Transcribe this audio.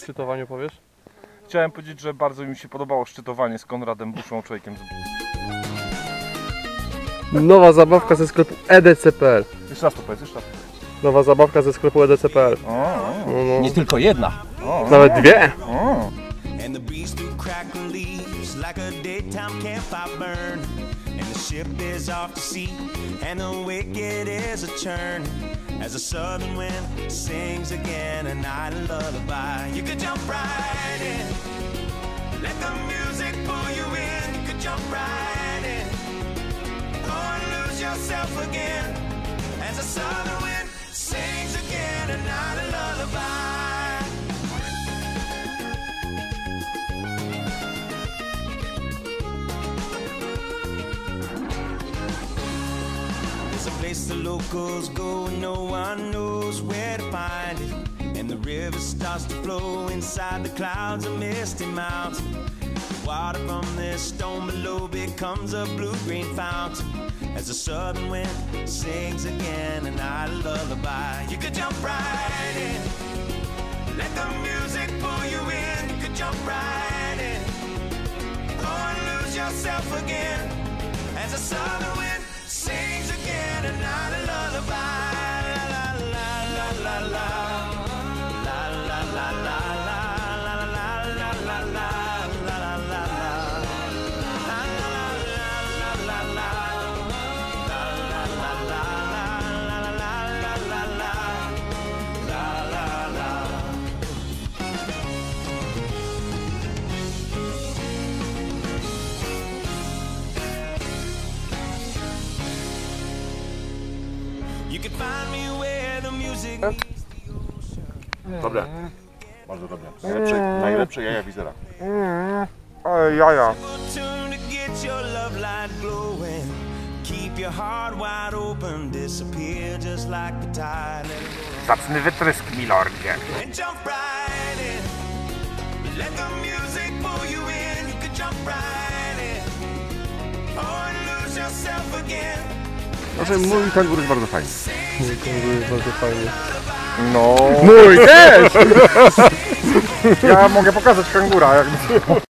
szczytowaniu powiesz? Chciałem powiedzieć, że bardzo mi się podobało szczytowanie z Konradem Buszą, człowiekiem z... Nowa zabawka ze sklepu edc.pl. Jeszcze raz to powiedz, jeszcze raz. Nowa zabawka ze sklepu edc.pl. O. Nie tylko jedna. Nawet dwie. O. And the breeze through crackling leaves like a daytime campfire burn. And the ship is off to sea, and the wicked is a churn. As the southern wind sings again a night lullaby. You could jump right in, let the music pull you in. You could jump right in, or lose yourself again. As the southern wind sings again a night lullaby. There's a place the locals go and no one knows where to find it. And the river starts to flow inside the clouds of misty mountain. The water from this stone below becomes a blue-green fountain. As the southern wind sings again a night lullaby. You could jump right in, let the music pull you in. You could jump right in, or lose yourself again. As the southern wind sings again a night a lullaby. La la la la la la la la la la la la la la la. You could find me where the music meets the ocean. Dobre. Bardzo dobre. Najlepsze jaja Wizera. Ale jaja. Tune to get your love light glowing. Keep your heart wide open, disappear just like the tide. Zacny wytrysk, milordzie. And jump right in. Let the music pull you in. You could jump right in, or lose yourself again. Znaczy mój kangur jest bardzo fajny. Mój kangur jest bardzo fajny. No. Mój też! Ja mogę pokazać kangura, jakby.